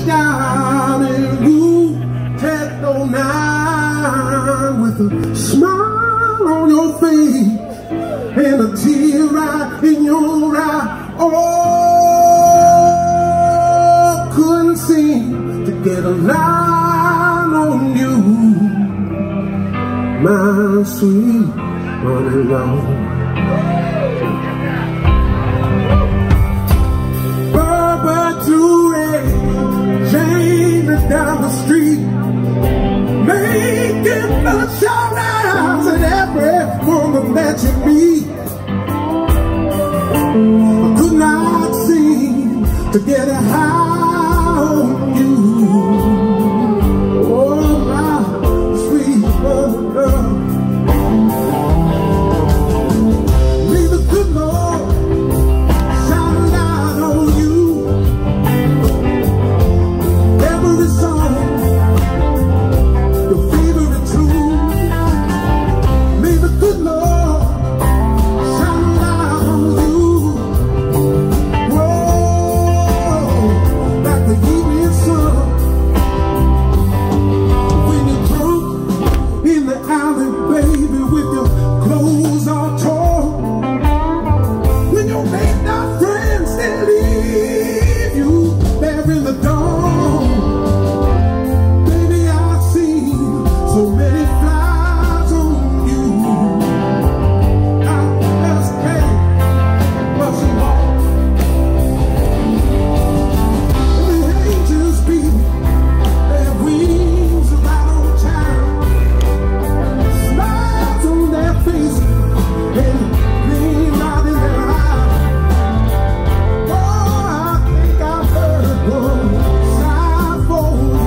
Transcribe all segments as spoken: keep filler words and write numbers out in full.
down in blue techno nine with a smile on your face and a tear right in your eye. Oh, couldn't seem to get a line on you, my sweet honey love. Down the street, making the shout outs at every woman that you meet. I could not seem to get a high on you. Oh, my sweet mother, may the good Lord shine light on you. Every song, your favorite tune, may the good Lord shine light on you. Whoa, like the evening sun, when you're drunk in the alley, baby, with your clothes all torn, when your late night friends, they leave you there in the dawn. So many flies on you, I just can't brush them off. The angels beat their wings about on time, smiles on their faces and gleam out in their eyes. Oh, I think I've heard one sigh for you.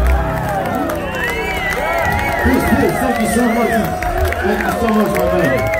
Thank you so much. Thank you so much, my man.